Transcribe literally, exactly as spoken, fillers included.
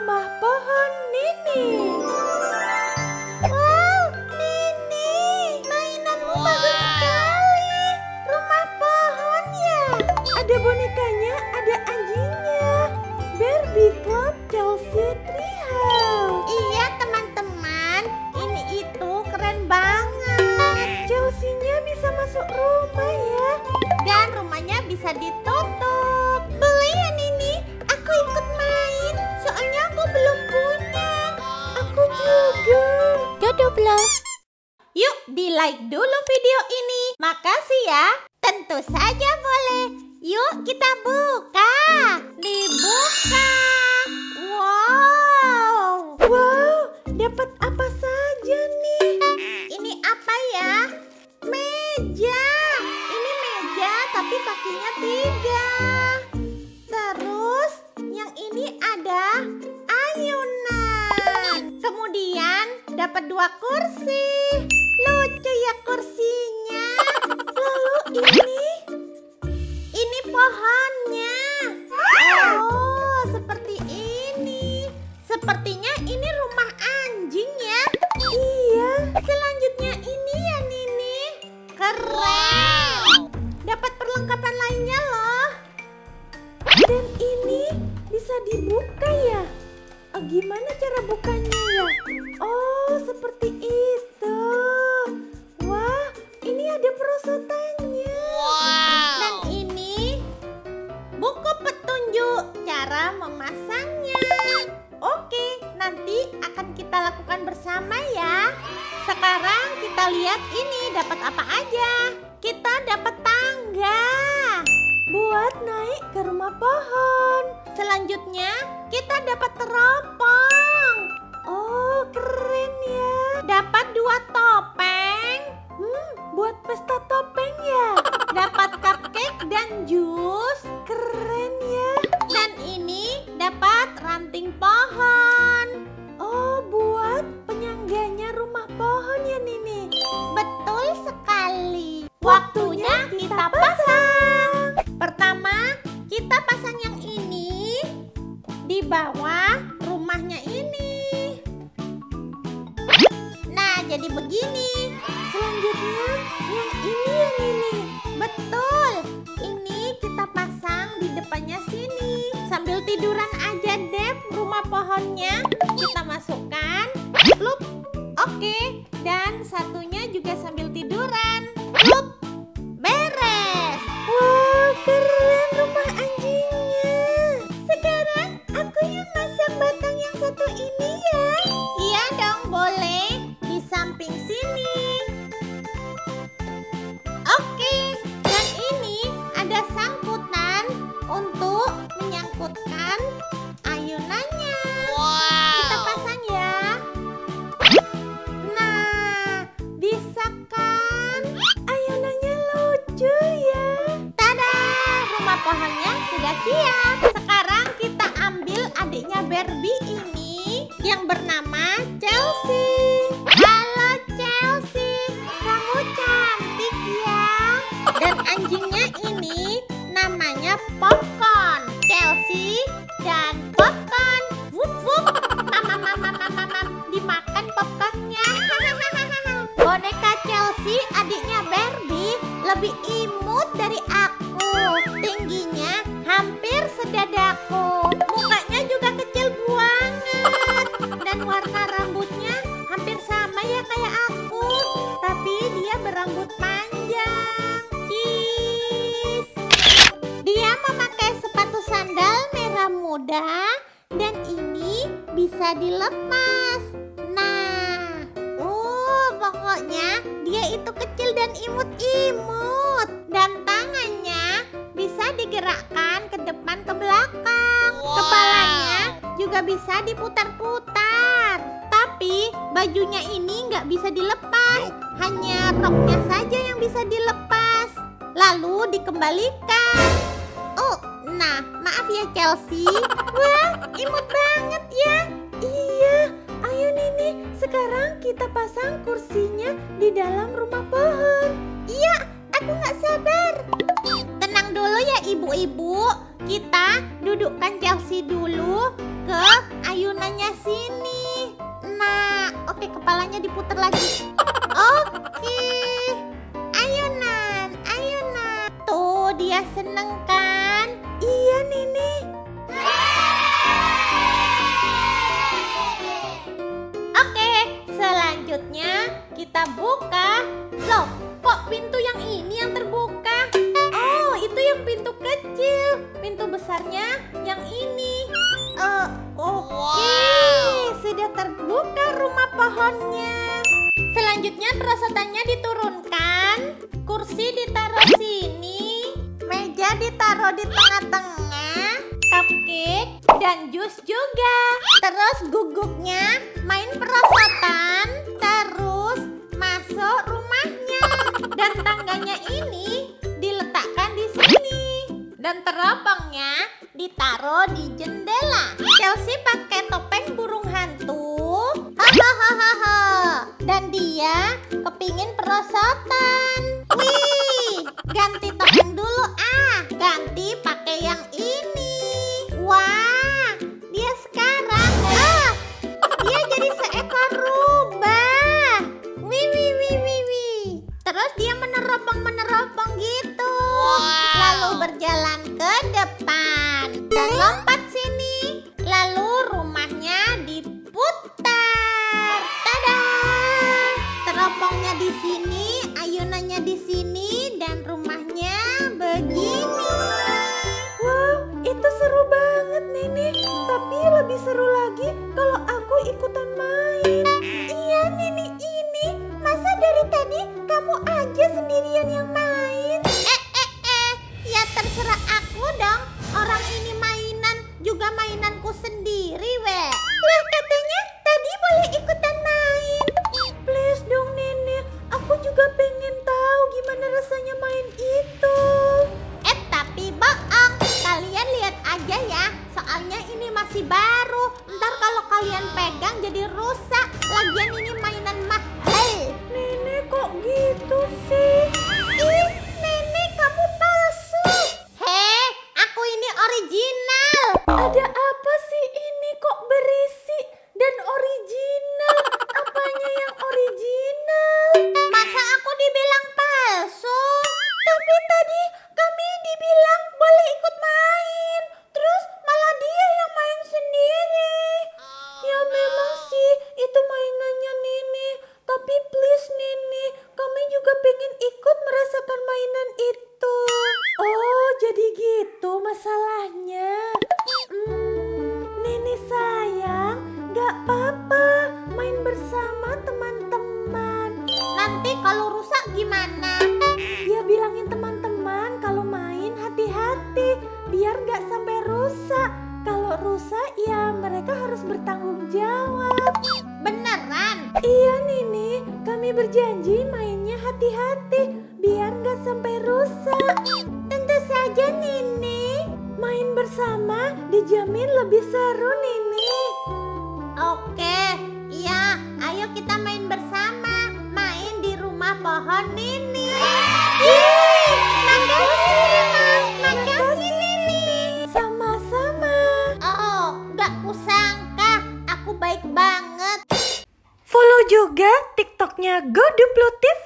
rumah pohon Nini. Wow, Nini, mainanmu bagus sekali. Rumah pohon ya. Ada bonekanya, ada anjingnya. Barbie Club Chelsea Treehouse. Iya teman-teman, ini itu keren banget. Chelsea-nya bisa masuk rumah ya. Dan rumahnya bisa ditutup. Boleh ya Nini? Aku ikut main. Soalnya aku belum punya. Aku juga. Dodoblah. Yuk di like dulu video ini. Makasih ya. Tentu saja boleh. Yuk kita buka. Dibuka. Wow. Wow, dapat apa saja nih? Ini apa ya? Meja. Ini meja tapi kakinya tiga. Terus yang ini ada ayunan. Kemudian dapat dua kursi. Lucu ya kursinya. Lalu ini? Ini pohonnya. Oh, seperti ini. Sepertinya ini rumah anjing ya. Iya. Selanjutnya ini ya Nini. Keren. Dapat perlengkapan lainnya loh. Dan ini bisa dibuka ya? Oh, gimana cara bukanya ya? Oh, seperti itu. Wah, ini ada perosotannya. Dan ini buku petunjuk cara memasangnya. Oke, nanti akan kita lakukan bersama ya. Sekarang kita lihat ini dapat apa aja. Kita dapat tangga Buat naik ke rumah pohon. Selanjutnya kita dapat teropong. Oh, keren ya. Dapat dua topeng. Hmm, buat pesta topeng ya. Dapat cupcake dan jus. Keren ya. Dan ini dapat ranting pohon. Oh, buat penyangganya rumah pohon ya Nini. Betul sekali. Waktunya kita pasang. Pertama, kita pasang yang ini di bawah rumahnya ini. Nah, jadi begini. Selanjutnya yang ini ya Nini. Betul. Ini kita pasang di depannya sini. Sambil tiduran aja deh rumah pohonnya. Kita masukkan. Plup. Oke. Dan satunya juga sambil tiduran. Plup. Beres. Wow, keren rumah anjingnya. Sekarang aku yang masang batang yang satu ini ya. Iya dong, boleh. Di samping sini. Oke. Dan ini ada sangkutan untuk menyangkutkan ayunannya. Kita pasang ya. Nah, bisa kan? Ayunannya lucu ya. Tada! Rumah pohonnya sudah siap. Sekarang kita ambil adiknya Barbie ini yang bernama Chelsea. Halo Chelsea, kamu cantik ya. Dan anjingnya ini namanya Popcorn. Chelsea dan Popcorn. Wup wup. Mama mama mama mama dimakan popcornnya. Boneka Chelsea adiknya Barbie lebih imut dari aku. Tingginya hampir sedadaku. Mukanya juga kecil banget. Dan warna rambutnya hampir sama ya kayak aku. Tapi dia berambut panjang. Cheese. Dia memakai sepatu sandal merah muda. Dan ini bisa dilepas. Nah, uh, pokoknya dia itu kecil dan imut-imut. Dan tangannya bisa digerakkan ke depan ke belakang. Kepalanya juga bisa diputar-putar. Tapi bajunya ini nggak bisa dilepas. Hanya roknya saja yang bisa dilepas. Lalu dikembalikan. Oh, nah maaf ya Chelsea. Wah, imut banget ya. Iya, ayo Nini, sekarang kita pasang kursinya di dalam rumah pohon. Iya, aku nggak sabar. Tenang dulu ya ibu-ibu. Kita dudukkan Chelsea dulu ke ayunan Oke, kepalanya diputar lagi. Oke. Ayunan, ayunan. Tuh, dia seneng kan? Iya, Nini. Oke, selanjutnya kita buka. Loh, kok pintu yang ini yang terbuka? Oh, itu yang pintu kecil. Pintu besarnya yang ini. Uh, Oke, okay. Sudah terbuka rumah pohonnya. Selanjutnya perosotannya diturunkan. Kursi ditaruh sini. Meja ditaruh di tengah-tengah. Cupcake dan jus juga. Terus guguknya main perosotan. Terus masuk rumahnya. Dan tangganya ini diletakkan di sini. Dan teropongnya ditaruh di jendela. Chelsea pakai topeng burung hantu. Hahaha. Dan dia kepingin perosotan. Wih, ganti topeng dulu ah. Ganti pakai yang ini. Wah, dia sekarang ah, dia jadi seekor rubah. Wih, wih, wih, wih, wih. Terus dia meneropong-meneropong gitu. Lalu berjalan ke depan dan lompat sini. Lalu rumahnya diputar. Tada! Teropongnya di sini, ayunannya di sini, dan rumahnya begini. Wow, itu seru banget, Nini. Tapi lebih seru lagi kalau aku ikutan main. Iya, Nini ini. Masa dari tadi kamu aja sendirian yang main? Eh, eh, eh. Ya terserah aku dong. Orang ini mainan juga mainanku sendiri, we. Lah katanya tadi boleh ikutan main. Please dong, Nini. Aku juga pengen tahu gimana rasanya main itu. Eh, tapi bohong. Kalian lihat aja ya. Soalnya ini masih baru. Ntar kalau kalian pegang jadi rusak. Lagian ini mainan mahal. Nini kok gitu sih? Ih, Nenek kamu palsu. Hei, aku ini original. Ada apa sih ini kok berisi dan original? Apanya yang original? Masa aku dibilang palsu? Tapi tadi kami dibilang boleh ikut main. Terus malah dia yang main sendiri. Ya memang sih itu mainannya Nini. Tapi please Nini, kami juga pengen ikut merasakan mainan itu. Oh, jadi gitu masalahnya. Hmm, Nini sayang, gak apa-apa main bersama teman-teman. Nanti kalau rusak gimana? Ya bilangin teman-teman kalau main hati-hati biar gak sampai rusak. Kalau rusak ya mereka harus bertanggung jawab. Beneran? Iya Nini, kami berjanji mainnya hati-hati biar gak sampai rusak. Tentu saja Nini. Main bersama dijamin lebih seru Nini. Oke, iya, ayo kita main bersama. Main di rumah pohon Nini. Yeay, makasih Remang, makasih Nini. Sama-sama. Oh, gak kusangka, aku baik banget. Follow juga TikToknya Goduplo T V.